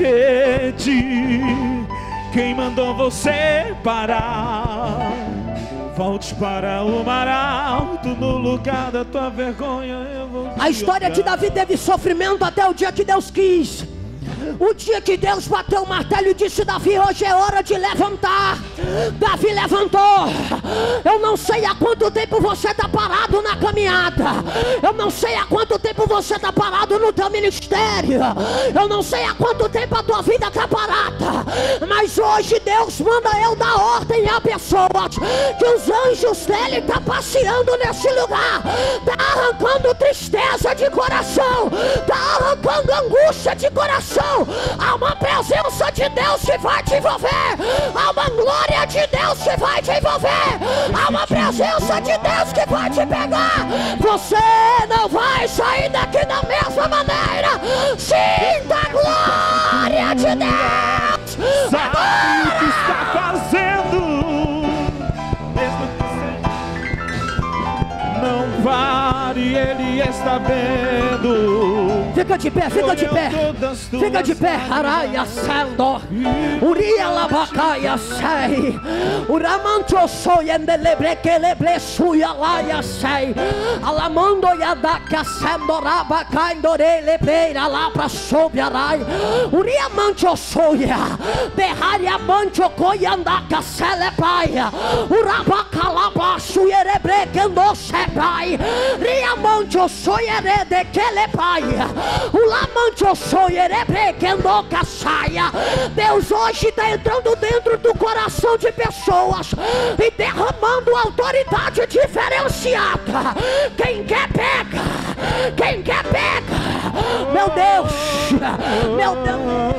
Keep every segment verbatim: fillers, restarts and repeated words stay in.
rede. Quem mandou você parar? Volte para o mar alto, no lugar da tua vergonha eu vou te A história olhar. de Davi teve sofrimento até o dia que Deus quis. O dia que Deus bateu o martelo e disse: Davi, hoje é hora de levantar. Davi levantou. Eu não sei há quanto tempo você está parado na caminhada. Eu não sei há quanto tempo você está parado no teu ministério. Eu não sei há quanto tempo a tua vida está parada. Mas hoje Deus manda eu dar ordem a pessoas que os anjos dele estão tá passeando nesse lugar. Está arrancando tristeza de coração. Está arrancando angústia de coração. Há uma presença de Deus que vai te envolver. Há uma glória de Deus que vai te envolver. Há uma presença de Deus que vai te pegar. Você não vai sair daqui da mesma maneira. Sinta a glória de Deus. Sabe o que está fazendo, mesmo que seja. Não pare, Ele está vendo. Fica de pé, fica de pé. Fica de pé. Araia sendo. Uria labacaia sei. Uramancho soyende lebre que lebre suya laia sei. Alamando yadaka sendo rabacaindo lebeira lá pra sob arai. Uria mancho soya. Berraria mancho coyandaka celebraia. Urabacalaba suyerebre que ando sepai. Ria mancho soyere de que lepaia. O lamancho soyere que ando caçaia. Deus hoje está entrando dentro do coração de pessoas e derramando autoridade diferenciada. Quem quer pega, quem quer pega. Meu Deus, meu Deus.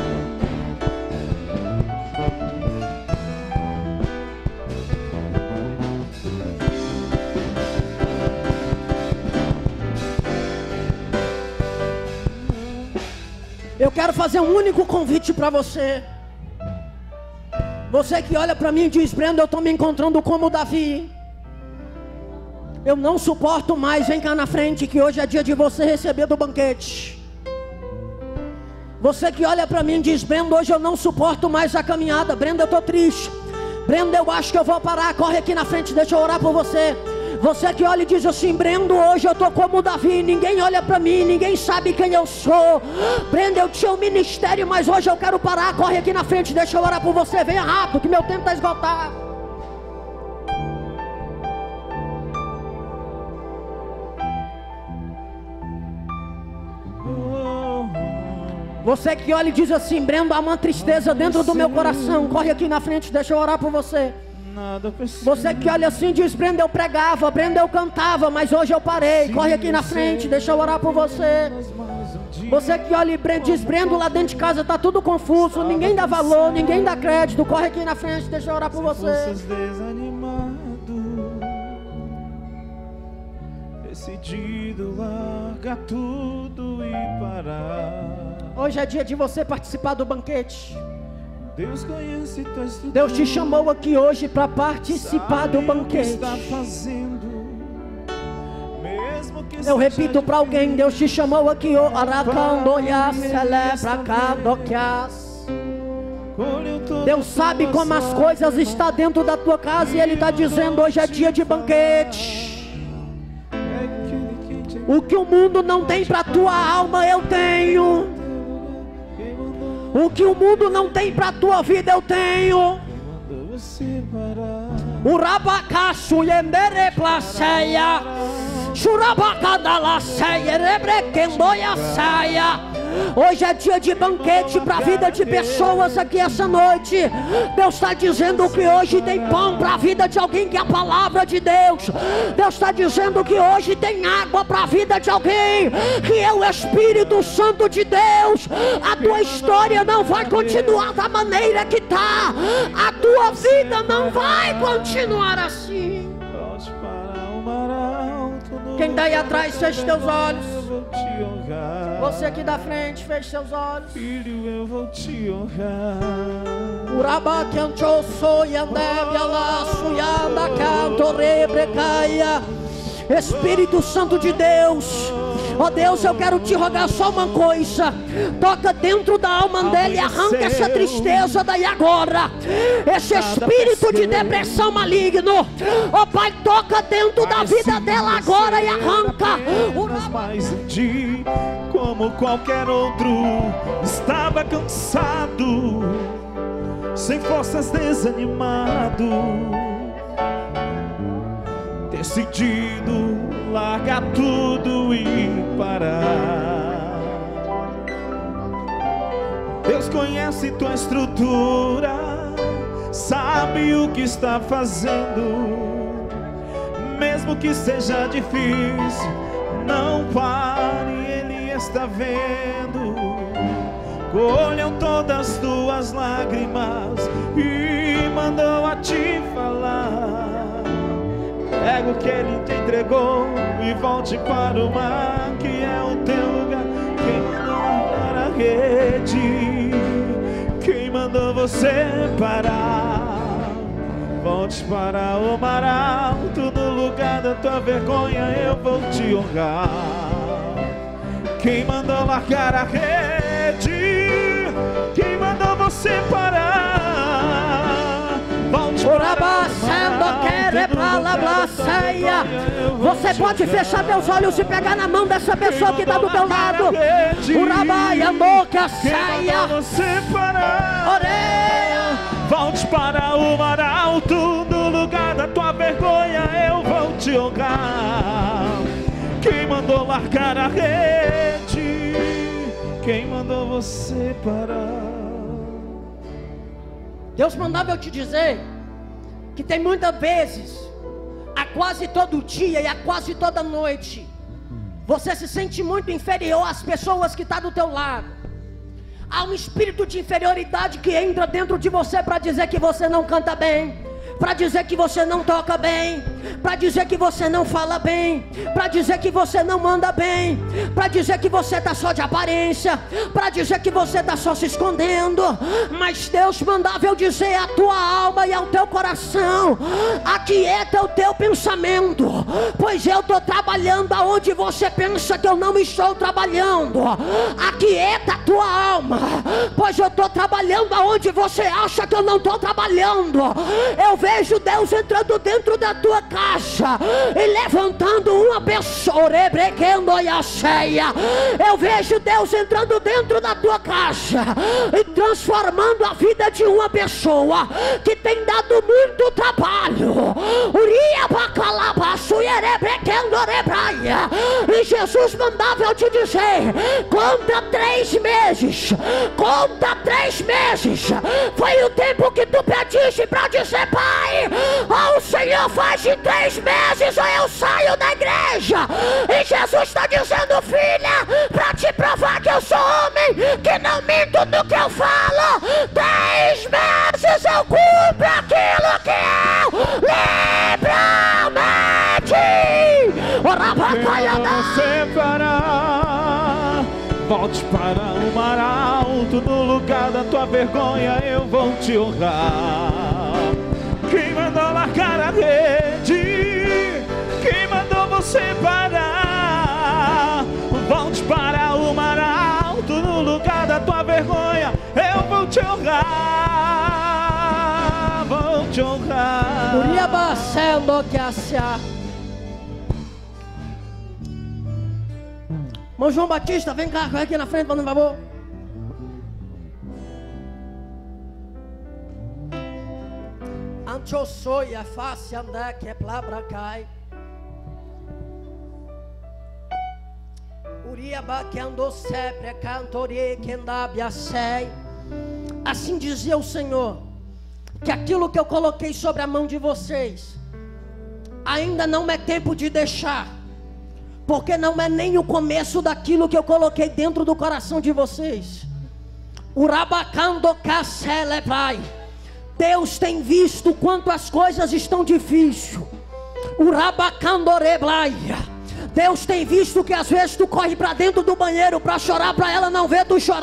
Eu quero fazer um único convite para você. Você que olha para mim e diz: Brenda, eu estou me encontrando como Davi. Eu não suporto mais, vem cá na frente que hoje é dia de você receber do banquete. Você que olha para mim e diz: Brenda, hoje eu não suporto mais a caminhada. Brenda, eu estou triste. Brenda, eu acho que eu vou parar. Corre aqui na frente, deixa eu orar por você. Você que olha e diz assim: Brenda, hoje eu estou como Davi. Ninguém olha para mim, ninguém sabe quem eu sou. Brenda, eu tinha um ministério, mas hoje eu quero parar. Corre aqui na frente, deixa eu orar por você. Venha rápido, que meu tempo está esgotado. Você que olha e diz assim: Brenda, há uma tristeza dentro do meu coração. Corre aqui na frente, deixa eu orar por você. Você que olha assim diz: Brenda, eu pregava, Brenda, eu cantava, mas hoje eu parei. Corre aqui na frente, deixa eu orar por você. Você que olha e diz: Brenda, lá dentro de casa está tudo confuso, ninguém dá valor, ninguém dá crédito. Corre aqui na frente, deixa eu orar por você. Decidido largar tudo e parar. Hoje é dia de você participar do banquete. Deus conhece tua estrutura. Deus te chamou aqui hoje para participar do banquete. Está fazendo, mesmo que eu repito para alguém: Deus te chamou aqui hoje. Deus sabe como as coisas estão dentro da tua casa e Ele está dizendo: hoje é dia de banquete. O que o mundo não tem para a tua alma, eu tenho. O que o mundo não tem para a tua vida, eu tenho. O rabacaço yendere placeia. Churabacadala ceia, rebrequendoia ceia. Hoje é dia de banquete para a vida de pessoas aqui essa noite. Deus está dizendo que hoje tem pão para a vida de alguém que é a palavra de Deus. Deus está dizendo que hoje tem água para a vida de alguém que é o Espírito Santo de Deus. A tua história não vai continuar da maneira que está. A tua vida não vai continuar assim. Quem está aí atrás, feche teus olhos. Você aqui da frente, feche seus olhos. Filho, eu vou te honrar. Uraba canto soyandebia la suyanda canto rebrecaia. Espírito Santo de Deus, Ó Deus, eu quero te rogar só uma coisa. Toca dentro da alma dela e arranca essa tristeza daí agora. Esse espírito de depressão maligno. Ó Pai, toca dentro da vida dela agora e arranca. Mas em ti, como qualquer outro, estava cansado, sem forças, desanimado, decidido largar tudo e parar. Deus conhece tua estrutura, sabe o que está fazendo. Mesmo que seja difícil, não pare, Ele está vendo. Colheu todas tuas lágrimas e mandou a te falar. Pega o que Ele te entregou e volte para o mar, que é o teu lugar. Quem mandou para a rede? Quem mandou você parar? Volte para o mar alto, no lugar da tua vergonha eu vou te honrar. Quem mandou largar a rede? Quem mandou você parar? Volte para o mar alto. Você pode fechar teus olhos e pegar na mão dessa pessoa que está do teu lado. Urabaia, moca, saia. Você parar? Oreia. Volte para o mar alto, no lugar da tua vergonha eu vou te honrar. Quem mandou largar a rede? Quem mandou você parar? Deus mandava eu te dizer que tem muitas vezes, a quase todo dia e a quase toda noite, você se sente muito inferior às pessoas que estão do teu lado. Há um espírito de inferioridade que entra dentro de você para dizer que você não canta bem, para dizer que você não toca bem, para dizer que você não fala bem, para dizer que você não manda bem, para dizer que você está só de aparência, para dizer que você está só se escondendo. Mas Deus mandava eu dizer à tua alma e ao teu coração: aquieta o teu pensamento, pois eu estou trabalhando aonde você pensa que eu não estou trabalhando. Aquieta a tua alma, pois eu estou trabalhando aonde você acha que eu não estou trabalhando. Eu vejo Deus entrando dentro da tua casa e levantando uma pessoa, eu vejo Deus entrando dentro da tua casa e transformando a vida de uma pessoa que tem dado muito trabalho. E Jesus mandava eu te dizer: conta três meses, conta três meses. Foi o tempo que tu pediste para dizer: Pai, oh, o Senhor faz de três meses ou eu saio da igreja. E Jesus está dizendo: filha, para te provar que eu sou homem, que não minto no que eu falo, três meses eu cumpro aquilo que eu livremente. Você parar, volte para o mar alto, no lugar da tua vergonha eu vou te honrar. Quem mandou largar a rede? Quem mandou você parar? Volte para o mar alto, no lugar da tua vergonha eu vou te honrar. Vou te honrar. Irmão João Batista, vem cá, vem aqui na frente, por favor. Anchosoia face andar que é plabra cai. Uriaba que andou sempre cantoria que andabia sei. Assim dizia o Senhor, que aquilo que eu coloquei sobre a mão de vocês ainda não é tempo de deixar, porque não é nem o começo daquilo que eu coloquei dentro do coração de vocês. Urabacando cassele vai. Deus tem visto quanto as coisas estão difíceis. Urabacando oreblaia. Deus tem visto que às vezes tu corre para dentro do banheiro para chorar, para ela não ver tu chorar.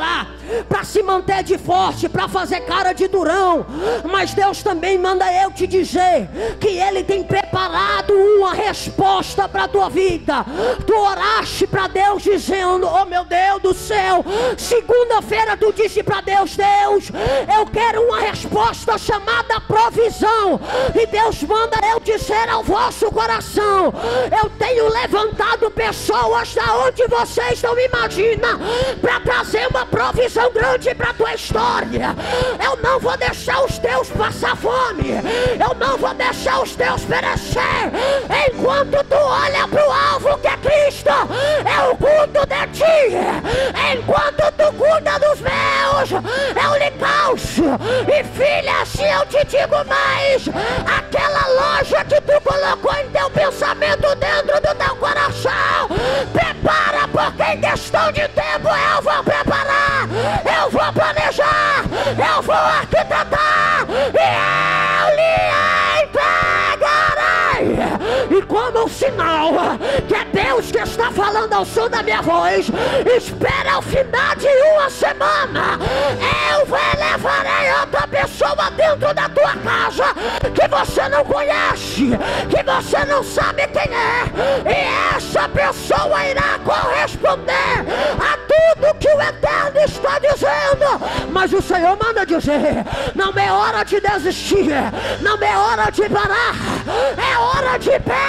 para se manter de forte, para fazer cara de durão. Mas Deus também manda eu te dizer que Ele tem preparado uma resposta para a tua vida. Tu oraste para Deus dizendo: oh meu Deus do céu, segunda-feira tu disse para Deus: Deus, eu quero uma resposta chamada provisão. E Deus manda eu dizer ao vosso coração: eu tenho levantado pessoas da onde vocês não imaginam, para trazer uma provisão grande para a tua história. Eu não vou deixar os teus passar fome, eu não vou deixar os teus perecer, enquanto tu olha para o alvo que é Cristo. Eu cuido de ti, enquanto tu cuida dos meus, eu lhe causo. E filha, se eu te digo mais, aquela loja que tu colocou em teu pensamento, dentro do teu coração, prepara, porque em questão de tempo eu vou preparar, eu vou planejar, eu vou arquitetar, e eu lhe entregarei. E como um sinal que é Deus que está falando ao som da minha voz, espera ao final de uma semana, eu levarei outra pessoa dentro da tua casa que você não conhece, que você não sabe quem é, e essa pessoa irá corresponder a tudo que o Eterno está dizendo. Mas o Senhor manda dizer: não é hora de desistir, não é hora de parar, é hora de permanecer.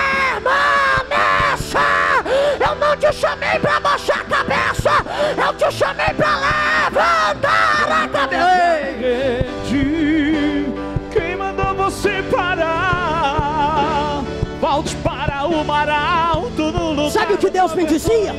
Eu não te chamei para baixar a cabeça, eu te chamei para levantar a cabeça. Quem mandou você parar? Volte para o mar alto no lugar. Sabe o que Deus me dizia?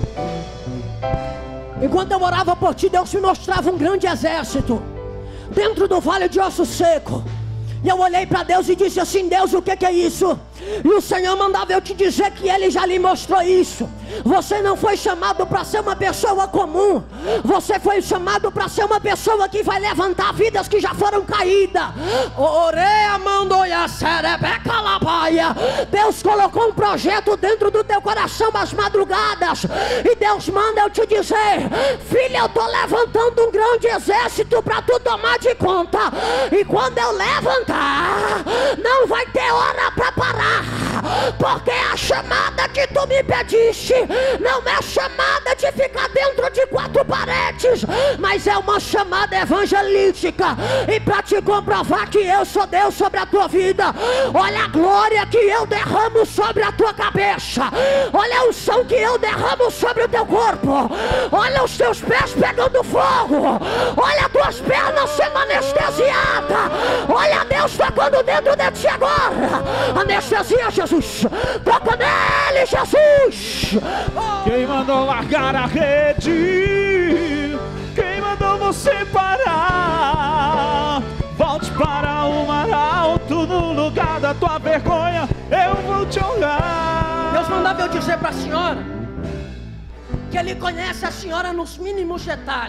Enquanto eu orava por ti, Deus me mostrava um grande exército dentro do vale de Osso Seco. E eu olhei para Deus e disse assim: Deus, o que, que é isso? E o Senhor mandava eu te dizer que Ele já lhe mostrou isso. Você não foi chamado para ser uma pessoa comum, você foi chamado para ser uma pessoa que vai levantar vidas que já foram caídas. Oreia, mandoia, serebeca, labaia. Deus colocou um projeto dentro do teu coração às madrugadas, e Deus manda eu te dizer: filha, eu estou levantando um grande exército para tu tomar de conta. E quando eu levantar, não vai ter hora para parar, porque a chamada que tu me pediste não é chamada de ficar dentro de quatro paredes, mas é uma chamada evangelística. E para te comprovar que eu sou Deus sobre a tua vida, olha a glória que eu derramo sobre a tua cabeça, olha a unção que eu derramo sobre o teu corpo, olha os teus pés pegando fogo, olha as tuas pernas sendo anestesiadas, olha Deus tocando dentro de ti agora. Anestesia, Jesus, toca nele, Jesus. Quem mandou largar a rede? Quem mandou você parar? Volte para o mar alto, no lugar da tua vergonha eu vou te honrar. Deus mandava eu dizer para a senhora que Ele conhece a senhora nos mínimos detalhes.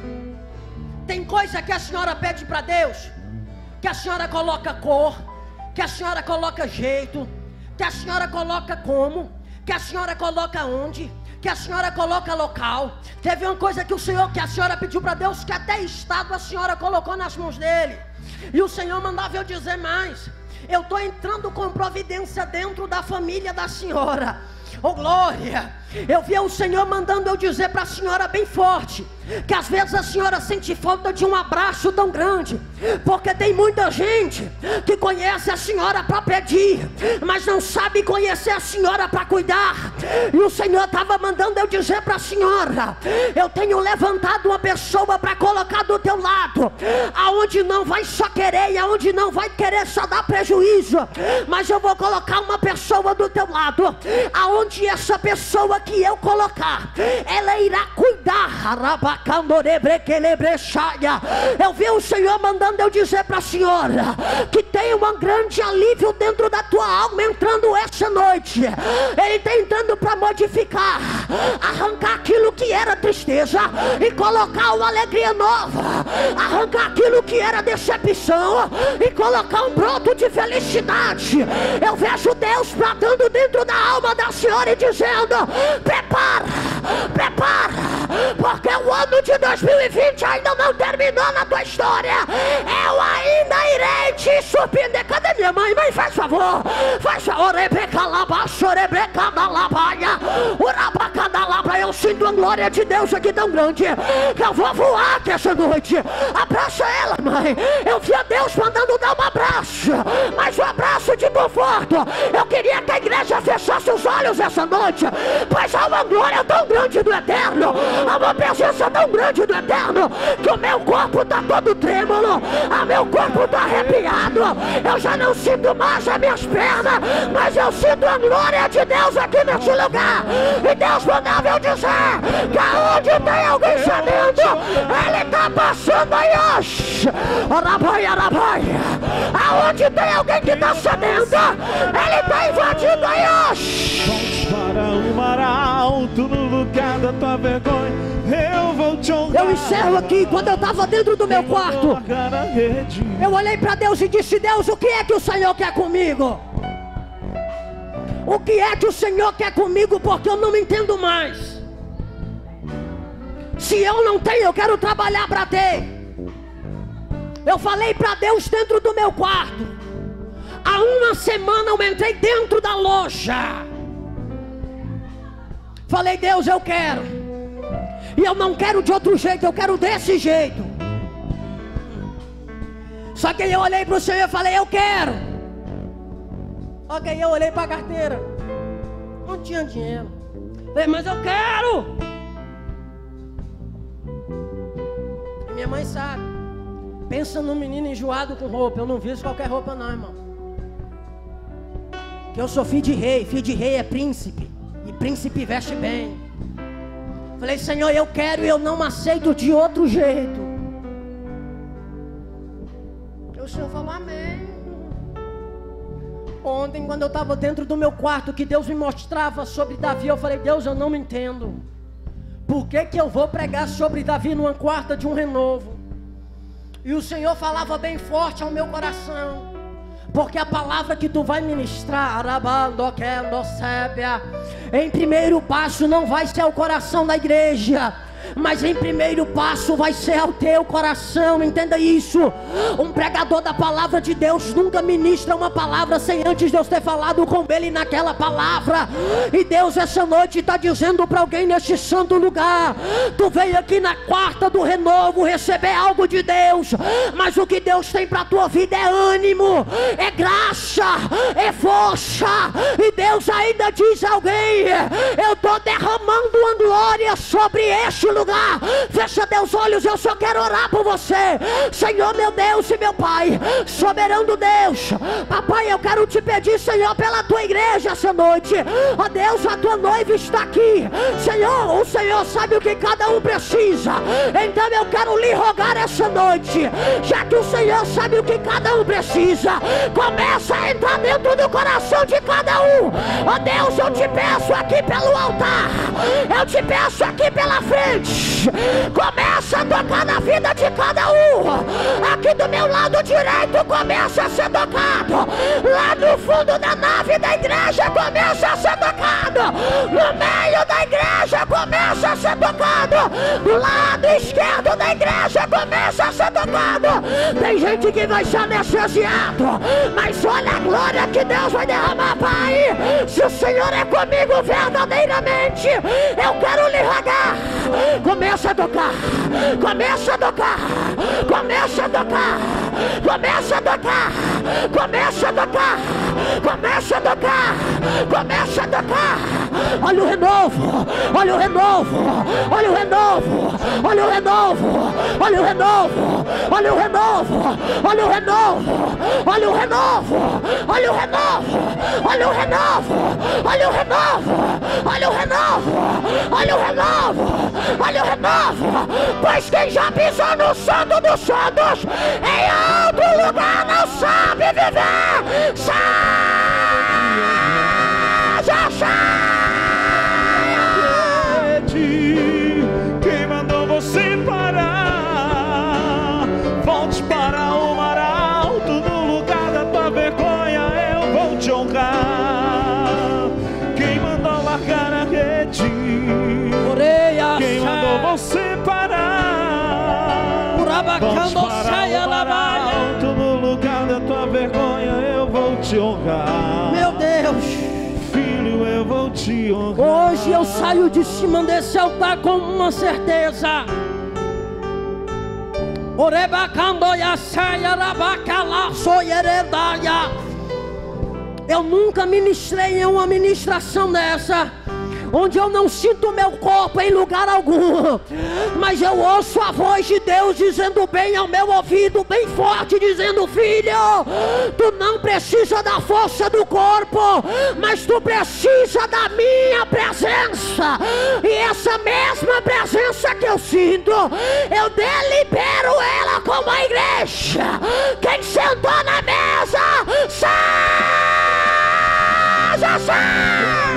Tem coisa que a senhora pede para Deus, que a senhora coloca cor, que a senhora coloca jeito, que a senhora coloca como, que a senhora coloca onde, que a senhora coloca local. Teve uma coisa que o Senhor, que a senhora pediu para Deus, que até estado a senhora colocou nas mãos dele. E o Senhor mandava eu dizer mais: eu estou entrando com providência dentro da família da senhora. Oh glória! Eu vi o Senhor mandando eu dizer para a senhora bem forte, que às vezes a senhora sente falta de um abraço tão grande, porque tem muita gente que conhece a senhora para pedir, mas não sabe conhecer a senhora para cuidar. E o Senhor estava mandando eu dizer para a senhora: eu tenho levantado uma pessoa para colocar do teu lado, aonde não vai só querer e aonde não vai querer só dar prejuízo, mas eu vou colocar uma pessoa do teu lado, aonde essa pessoa que eu colocar, ela irá cuidar. Eu vi o Senhor mandando eu dizer para a senhora que tem um grande alívio dentro da tua alma entrando essa noite. Ele está entrando para modificar, arrancar aquilo que era tristeza e colocar uma alegria nova, arrancar aquilo que era decepção e colocar um broto de felicidade. Eu vejo Deus plantando dentro da alma da senhora e dizendo: prepara, prepara, porque o ano de dois mil e vinte ainda não terminou na tua história. Eu ainda irei te surpreender. Cadê minha mãe? Mãe, faz favor, faz favor. Rebeca laba, chorebeca da labaia, urabaca da laba. Eu sinto a glória de Deus aqui tão grande que eu vou voar aqui essa noite. Abraça ela, mãe. Eu vi a Deus mandando dar um abraço, mas um abraço de conforto. Eu queria que a igreja fechasse os olhos essa noite, pois há uma glória tão grande do eterno, há uma presença tão grande do eterno, que o meu corpo está todo trêmulo, o meu corpo está arrepiado. Eu já não sinto mais as minhas pernas, mas eu sinto a glória de Deus aqui nesse lugar. E Deus mandava eu dizer que aonde tem alguém sedento, Ele está passando aí hoje. Arabaia, arabaia. Aonde tem alguém que está sedento, Ele está invadindo aí hoje. Volte para o mar alto, no lugar da tua vergonha, eu vou te honrar. Eu encerro aqui. Quando eu estava dentro do meu quarto, eu olhei para Deus e disse: Deus, o que é que o Senhor quer comigo? O que é que o Senhor quer comigo? Porque eu não entendo mais. Se eu não tenho, eu quero trabalhar para ter. Eu falei para Deus dentro do meu quarto. Há uma semana eu entrei dentro da loja. Falei: Deus, eu quero. E eu não quero de outro jeito, eu quero desse jeito. Só que eu olhei para o Senhor e falei: eu quero. Ok, eu olhei para a carteira, não tinha dinheiro. Falei: mas eu quero. E minha mãe sabe. Pensa num menino enjoado com roupa. Eu não visto qualquer roupa não, irmão. Que eu sou filho de rei. Filho de rei é príncipe. E príncipe veste bem. Falei: Senhor, eu quero e eu não aceito de outro jeito. E o Senhor falou: amém. Ontem, quando eu estava dentro do meu quarto, que Deus me mostrava sobre Davi, eu falei: Deus, eu não entendo. Por que que eu vou pregar sobre Davi numa quarta de um renovo? E o Senhor falava bem forte ao meu coração, porque a palavra que tu vai ministrar, em primeiro passo não vai ser o coração da igreja, mas em primeiro passo vai ser ao teu coração. Entenda isso. Um pregador da palavra de Deus nunca ministra uma palavra sem antes Deus ter falado com ele naquela palavra. E Deus essa noite está dizendo para alguém neste santo lugar: tu veio aqui na quarta do renovo receber algo de Deus, mas o que Deus tem para a tua vida é ânimo, é graça, é força. E Deus ainda diz a alguém: eu estou derramando uma glória sobre este lugar. Fecha teus olhos, eu só quero orar por você. Senhor, meu Deus e meu Pai, soberano Deus, papai, eu quero te pedir, Senhor, pela tua igreja essa noite. Ó Deus, a tua noiva está aqui, Senhor. O Senhor sabe o que cada um precisa, então eu quero lhe rogar essa noite, já que o Senhor sabe o que cada um precisa, começa a entrar dentro do coração de cada um. Ó Deus, eu te peço aqui pelo altar, eu te peço aqui pela frente, começa a tocar na vida de cada um. Aqui do meu lado direito começa a ser tocado, lá no fundo da nave da igreja começa a ser tocado, no meio da igreja começa a ser tocado, do lado esquerdo da igreja começa a ser tocado. Tem gente que vai ser anestesiado, mas olha a glória que Deus vai derramar, Pai. Se o Senhor é comigo verdadeiramente, eu quero lhe rogar. Começa a tocar, começa a tocar, começa a tocar, começa a tocar, começa a tocar, começa a tocar, começa a tocar. Olha o renovo, olha o renovo, olha o renovo, olha o renovo, olha o renovo, olha o renovo, olha o renovo, olha o renovo, olha o renovo, olha o renovo, olha o renovo, olha o renovo, olha o renovo. Olha o renovo, pois quem já pisou no santo dos santos, em outro lugar não sabe viver. Saia, saia. Quem mandou você parar? Volte para o mar alto, no lugar da tua vergonha eu vou te honrar. Quem mandou largar a rede? Volte para o mar alto, no lugar da tua vergonha eu vou te honrar. Meu Deus, filho, eu vou te honrar. Hoje eu saio de cima desse altar com uma certeza. Eu nunca ministrei em uma ministração dessa onde eu não sinto meu corpo em lugar algum, mas eu ouço a voz de Deus dizendo bem ao meu ouvido, bem forte, dizendo: filho, tu não precisa da força do corpo, mas tu precisa da minha presença. E essa mesma presença que eu sinto, eu delibero ela como a igreja. Quem sentou na mesa, seja assim.